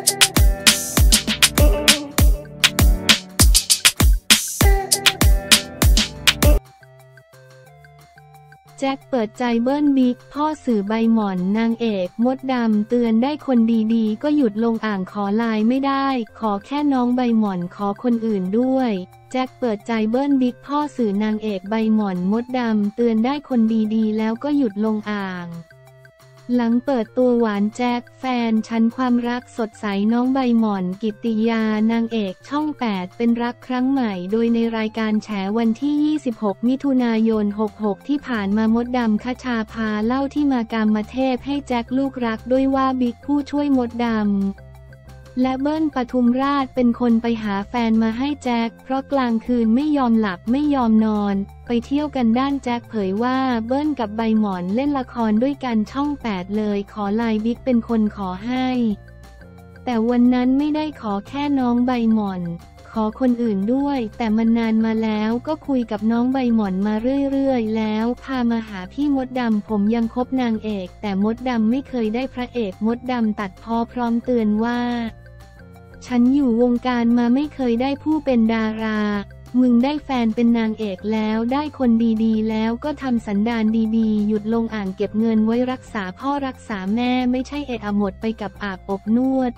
แจ็คเปิดใจเบิ้ลบิ๊กพ่อสื่อใบหม่อนนางเอกมดดำเตือนได้คนดีๆก็หยุดลงอ่างขอไลน์ไม่ได้ขอแค่น้องใบหม่อนขอคนอื่นด้วยแจ็คเปิดใจเบิ้ลบิ๊กพ่อสื่อนางเอกใบหม่อนมดดำเตือนได้คนดีๆแล้วก็หยุดลงอ่างหลังเปิดตัวหวานแจ็คแฟนฉันความรักสดใสน้องใบหม่อนกิตติยานางเอกช่อง 8เป็นรักครั้งใหม่โดยในรายการแฉวันที่ 26 มิถุนายน 66 ที่ผ่านมามดดำคชาภาเล่าที่มากามเทพให้แจ็คลูกรักด้วยว่าบิ๊กผู้ช่วยมดดำและเบิ้ลปทุมราชเป็นคนไปหาแฟนมาให้แจ็คเพราะกลางคืนไม่ยอมหลับไม่ยอมนอนไปเที่ยวกันด้านแจ็คเผยว่าเบิ้ลกับใบหม่อนเล่นละครด้วยกันช่อง 8เลยขอไลน์บิ๊กเป็นคนขอให้แต่วันนั้นไม่ได้ขอแค่น้องใบหม่อนขอคนอื่นด้วยแต่มันนานมาแล้วก็คุยกับน้องใบหม่อนมาเรื่อยๆแล้วพามาหาพี่มดดำผมยังคบนางเอกแต่มดดำไม่เคยได้พระเอกมดดำตัดพ้อพร้อมเตือนว่าฉันอยู่วงการมาไม่เคยได้ผู้เป็นดารามึงได้แฟนเป็นนางเอกแล้วได้คนดีๆแล้วก็ทำสันดานดีๆหยุดลงอ่างเก็บเงินไว้รักษาพ่อรักษาแม่ไม่ใช่เอะอะหมดไปกับอาบอบนวด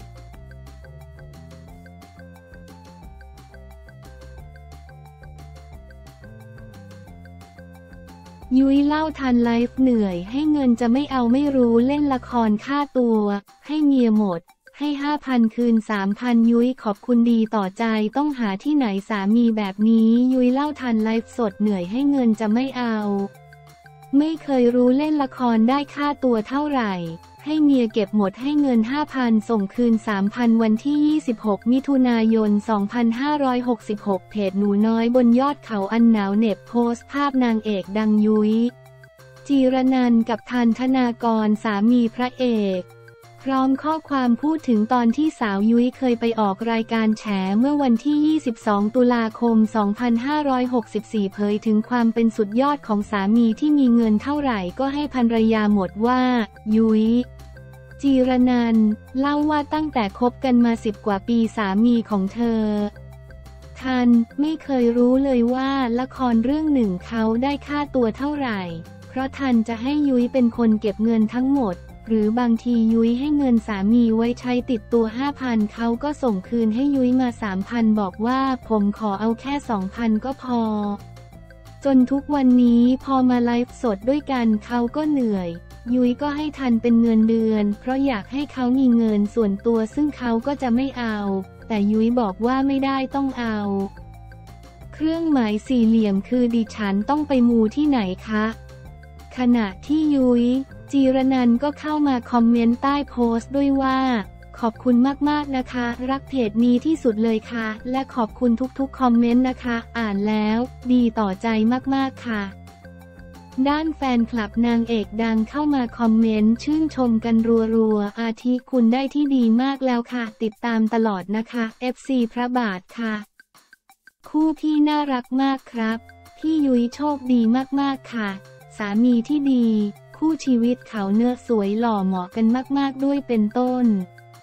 ยุ้ยเล่าทันไลฟ์เหนื่อยให้เงินจะไม่เอาไม่รู้เล่นละครค่าตัวให้เมียหมดให้ 5,000 คืน 3,000 ยุ้ยขอบคุณดีต่อใจต้องหาที่ไหนสามีแบบนี้ยุ้ยเล่าทันไลฟ์สดเหนื่อยให้เงินจะไม่เอาไม่เคยรู้เล่นละครได้ค่าตัวเท่าไหร่ให้เมียเก็บหมดให้เงิน 5,000 ส่งคืน 3,000 วันที่ 26 มิถุนายน 2566 เพจหนูน้อยบนยอดเขาอันหนาวเหน็บโพสต์ภาพนางเอกดังยุ้ยจีรนันท์กับทันธนากรสามีพระเอกพร้อมข้อความพูดถึงตอนที่สาวยุ้ยเคยไปออกรายการแฉเมื่อวันที่ 22 ตุลาคม 2564 เผยถึงความเป็นสุดยอดของสามีที่มีเงินเท่าไหร่ก็ให้ภรรยาหมดว่ายุ้ยจีรนันท์เล่าว่าตั้งแต่คบกันมา10 กว่าปีสามีของเธอทันไม่เคยรู้เลยว่าละครเรื่องหนึ่งเขาได้ค่าตัวเท่าไหร่เพราะทันจะให้ยุ้ยเป็นคนเก็บเงินทั้งหมดหรือบางทียุ้ยให้เงินสามีไว้ใช้ติดตัว 5,000 เขาก็ส่งคืนให้ยุ้ยมา 3,000 บอกว่าผมขอเอาแค่ 2,000 ก็พอจนทุกวันนี้พอมาไลฟ์สดด้วยกันเขาก็เหนื่อยยุ้ยก็ให้ทันเป็นเงินเดือนเพราะอยากให้เขามีเงินส่วนตัวซึ่งเขาก็จะไม่เอาแต่ยุ้ยบอกว่าไม่ได้ต้องเอาเครื่องหมายสี่เหลี่ยมคือดิฉันต้องไปมูที่ไหนคะขณะที่ยุ้ยจีรนันท์ก็เข้ามาคอมเมนต์ใต้โพสต์ด้วยว่าขอบคุณมากๆนะคะรักเพจนี้ที่สุดเลยค่ะและขอบคุณทุกๆคอมเมนต์นะคะอ่านแล้วดีต่อใจมากๆค่ะด้านแฟนคลับนางเอกดังเข้ามาคอมเมนต์ชื่นชมกันรัวๆอาทิคุณได้ที่ดีมากแล้วค่ะติดตามตลอดนะคะ FC พระบาทค่ะคู่พี่น่ารักมากครับพี่ยุ้ยโชคดีมากๆค่ะสามีที่ดีคู่ชีวิตเขาเนื้อสวยหล่อเหมาะกันมากๆด้วยเป็นต้น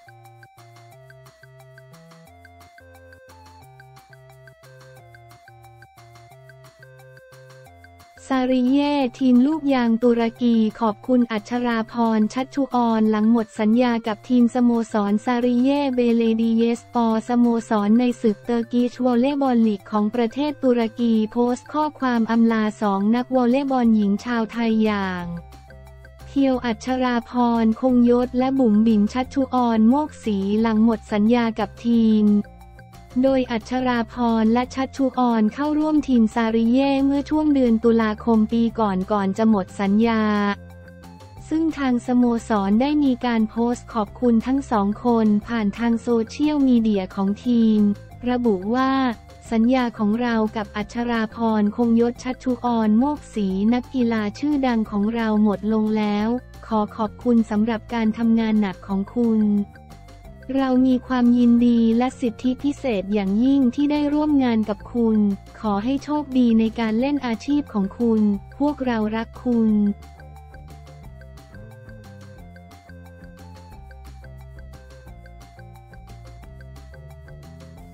ซาริเย่ทีมลูกยางตุรกีขอบคุณอัชราพรชัชชุออนหลังหมดสัญญากับทีมสโมสรซาริเย่เบเลดีเยสปอร์สโมสรในศึกเตอร์กิชวอลเลย์บอลลีกของประเทศตุรกีโพสต์ข้อความอำลา2 นักวอลเลย์บอลหญิงชาวไทยอย่างเพียวอัชราพรคงยศและบุ๋มบิ๋มชัชชุออนโมกศรีหลังหมดสัญญากับทีมโดยอัชราพรและชัชชุออนเข้าร่วมทีมซาริเย่เมื่อช่วงเดือนตุลาคมปีก่อนจะหมดสัญญาซึ่งทางสโมสรได้มีการโพสต์ขอบคุณทั้ง2 คนผ่านทางโซเชียลมีเดียของทีมระบุว่าสัญญาของเรากับอัชราพรคงยศชัชชุออนโมกศรีนักกีฬาชื่อดังของเราหมดลงแล้วขอขอบคุณสำหรับการทำงานหนักของคุณเรามีความยินดีและสิทธิพิเศษอย่างยิ่งที่ได้ร่วมงานกับคุณขอให้โชคดีในการเล่นอาชีพของคุณพวกเรารักคุณ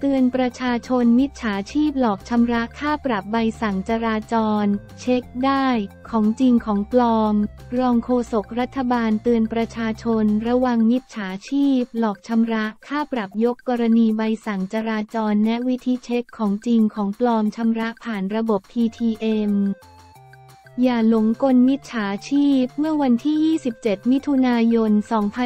เตือนประชาชนมิจฉาชีพหลอกชำระค่าปรับใบสั่งจราจรเช็คได้ของจริงของปลอมรองโฆษกรัฐบาลเตือนประชาชนระวังมิจฉาชีพหลอกชำระค่าปรับยกกรณีใบสั่งจราจรแนะวิธีเช็คของจริงของปลอมชำระผ่านระบบ PTMอย่าหลงกลมิจฉาชีพเมื่อวันที่ 27 มิถุนายน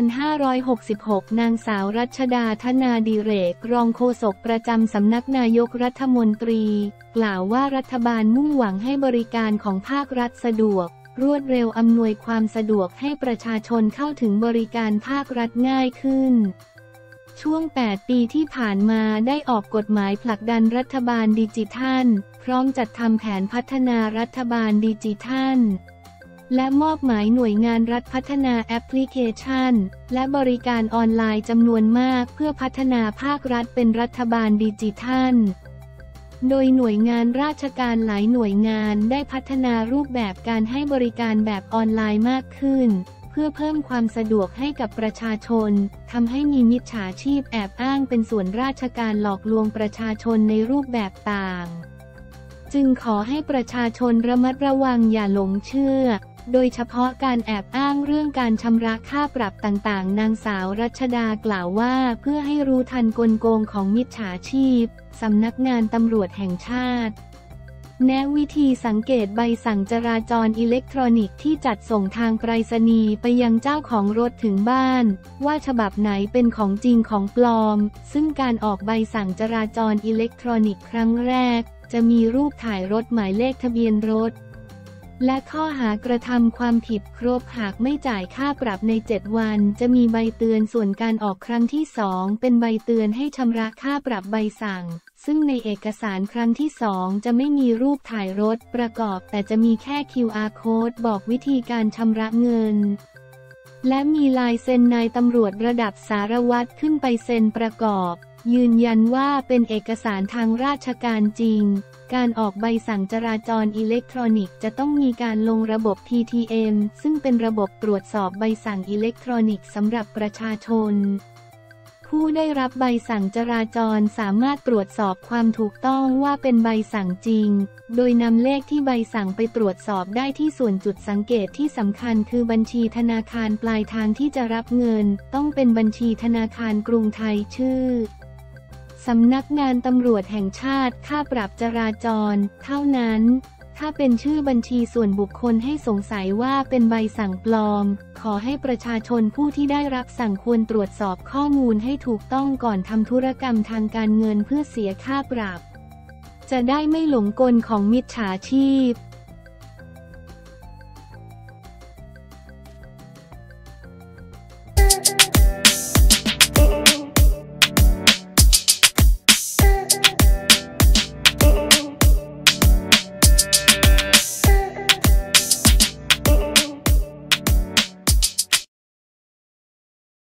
2566 นางสาวรัชดา ธนาดิเรก รองโฆษกประจำสำนักนายกรัฐมนตรี กล่าวว่ารัฐบาลมุ่งหวังให้บริการของภาครัฐสะดวก รวดเร็วอำนวยความสะดวกให้ประชาชนเข้าถึงบริการภาครัฐง่ายขึ้นช่วง 8 ปีที่ผ่านมาได้ออกกฎหมายผลักดันรัฐบาลดิจิทัลพร้อมจัดทำแผนพัฒนารัฐบาลดิจิทัลและมอบหมายหน่วยงานรัฐพัฒนาแอปพลิเคชันและบริการออนไลน์จำนวนมากเพื่อพัฒนาภาครัฐเป็นรัฐบาลดิจิทัลโดยหน่วยงานราชการหลายหน่วยงานได้พัฒนารูปแบบการให้บริการแบบออนไลน์มากขึ้นเพื่อเพิ่มความสะดวกให้กับประชาชนทำให้มีมิจฉาชีพแอบอ้างเป็นส่วนราชการหลอกลวงประชาชนในรูปแบบต่างจึงขอให้ประชาชนระมัดระวังอย่าหลงเชื่อโดยเฉพาะการแอบอ้างเรื่องการชำระค่าปรับต่างๆนางสาวรัชดากล่าวว่าเพื่อให้รู้ทันกลโกงของมิจฉาชีพสำนักงานตำรวจแห่งชาติแนะวิธีสังเกตใบสั่งจราจรอิเล็กทรอนิกส์ที่จัดส่งทางไปรษณีย์ไปยังเจ้าของรถถึงบ้านว่าฉบับไหนเป็นของจริงของปลอมซึ่งการออกใบสั่งจราจรอิเล็กทรอนิกส์ครั้งแรกจะมีรูปถ่ายรถหมายเลขทะเบียนรถและข้อหากระทำความผิดครบหากไม่จ่ายค่าปรับใน 7 วันจะมีใบเตือนส่วนการออกครั้งที่ 2เป็นใบเตือนให้ชำระค่าปรับใบสั่งซึ่งในเอกสารครั้งที่ 2จะไม่มีรูปถ่ายรถประกอบแต่จะมีแค่ QR Code บอกวิธีการชำระเงินและมีลายเซ็นนายตำรวจระดับสารวัตรขึ้นไปเซ็นประกอบยืนยันว่าเป็นเอกสารทางราชการจริงการออกใบสั่งจราจรอิเล็กทรอนิกส์จะต้องมีการลงระบบ PTM ซึ่งเป็นระบบตรวจสอบใบสั่งอิเล็กทรอนิกส์สำหรับประชาชนผู้ได้รับใบสั่งจราจรสามารถตรวจสอบความถูกต้องว่าเป็นใบสั่งจริงโดยนำเลขที่ใบสั่งไปตรวจสอบได้ที่ส่วนจุดสังเกตที่สำคัญคือบัญชีธนาคารปลายทางที่จะรับเงินต้องเป็นบัญชีธนาคารกรุงไทยชื่อสำนักงานตำรวจแห่งชาติค่าปรับจราจรเท่านั้นถ้าเป็นชื่อบัญชีส่วนบุคคลให้สงสัยว่าเป็นใบสั่งปลอมขอให้ประชาชนผู้ที่ได้รับสั่งควรตรวจสอบข้อมูลให้ถูกต้องก่อนทำธุรกรรมทางการเงินเพื่อเสียค่าปรับจะได้ไม่หลงกลของมิจฉาชีพ